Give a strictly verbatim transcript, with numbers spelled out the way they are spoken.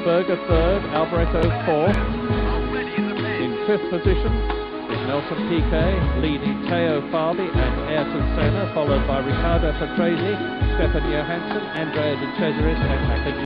Berger third, Alboreto fourth. In fifth position is Nelson Piquet, leading Teo Fabi and Ayrton Senna, followed by Riccardo Patrese, Stefan Johansson, Andrea De Cesaris and Haka